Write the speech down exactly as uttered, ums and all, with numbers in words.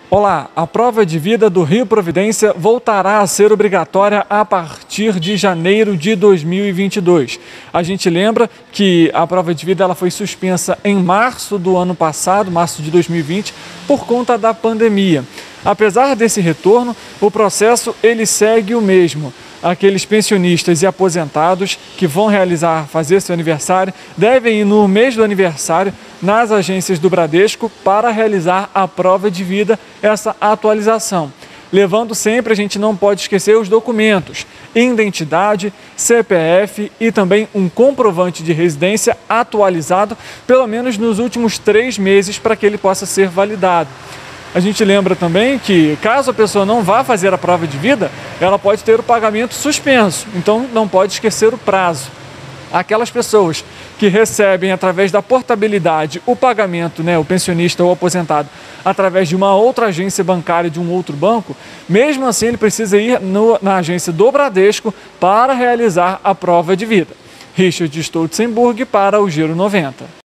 Olá, a prova de vida do Rio Providência voltará a ser obrigatória a partir de janeiro de dois mil e vinte e dois. A gente lembra que a prova de vida ela foi suspensa em março do ano passado, março de dois mil e vinte, por conta da pandemia. Apesar desse retorno, o processo ele segue o mesmo. Aqueles pensionistas e aposentados que vão realizar, fazer seu aniversário, devem ir no mês do aniversário nas agências do Bradesco para realizar a prova de vida, essa atualização. Levando sempre, a gente não pode esquecer os documentos, identidade, C P F e também um comprovante de residência atualizado, pelo menos nos últimos três meses, para que ele possa ser validado. A gente lembra também que, caso a pessoa não vá fazer a prova de vida, ela pode ter o pagamento suspenso, então não pode esquecer o prazo. Aquelas pessoas que recebem através da portabilidade o pagamento, né, o pensionista ou aposentado, através de uma outra agência bancária de um outro banco, mesmo assim ele precisa ir no, na agência do Bradesco para realizar a prova de vida. Richard Stoltzenburg para o Giro noventa.